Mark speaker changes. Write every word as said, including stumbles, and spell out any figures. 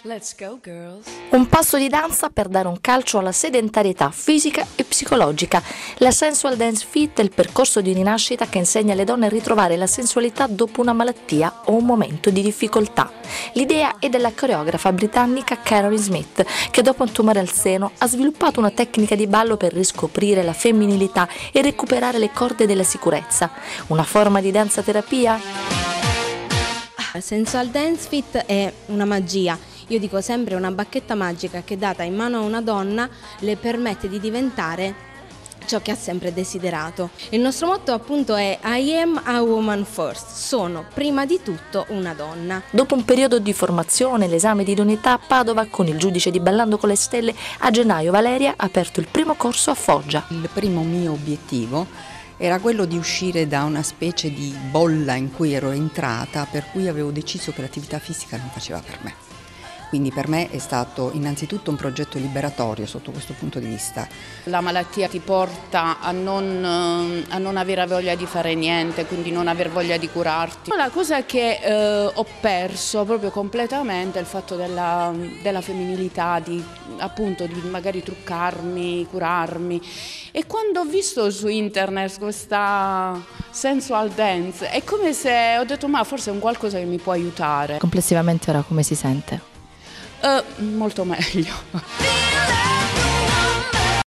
Speaker 1: Let's go, girls.
Speaker 2: Un passo di danza per dare un calcio alla sedentarietà fisica e psicologica. La Sensual Dance Fit è il percorso di rinascita che insegna alle donne a ritrovare la sensualità dopo una malattia o un momento di difficoltà. L'idea è della coreografa britannica Caroline Smith, che dopo un tumore al seno ha sviluppato una tecnica di ballo per riscoprire la femminilità e recuperare le corde della sicurezza. Una forma di danza terapia?
Speaker 3: Sensual Dance Fit è una magia. Io dico sempre una bacchetta magica che data in mano a una donna le permette di diventare ciò che ha sempre desiderato. Il nostro motto appunto è I am a woman first, sono prima di tutto una donna.
Speaker 2: Dopo un periodo di formazione, l'esame di idoneità a Padova con il giudice di Ballando con le Stelle, a gennaio Valeria ha aperto il primo corso a Foggia.
Speaker 4: Il primo mio obiettivo era quello di uscire da una specie di bolla in cui ero entrata, per cui avevo deciso che l'attività fisica non faceva per me. Quindi per me è stato innanzitutto un progetto liberatorio sotto questo punto di vista.
Speaker 5: La malattia ti porta a non, a non avere voglia di fare niente, quindi non aver voglia di curarti. La cosa che eh, ho perso proprio completamente è il fatto della, della femminilità, di, appunto di magari truccarmi, curarmi. E quando ho visto su internet questa sensual dance è come se ho detto ma forse è un qualcosa che mi può aiutare.
Speaker 2: Complessivamente ora come si sente?
Speaker 5: Uh, molto meglio.